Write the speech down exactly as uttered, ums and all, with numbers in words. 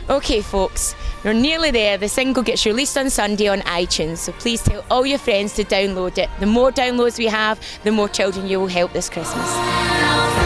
Okay folks, we're nearly there. The single gets released on Sunday on iTunes, so please tell all your friends to download it. The more downloads we have, the more children you will help this Christmas.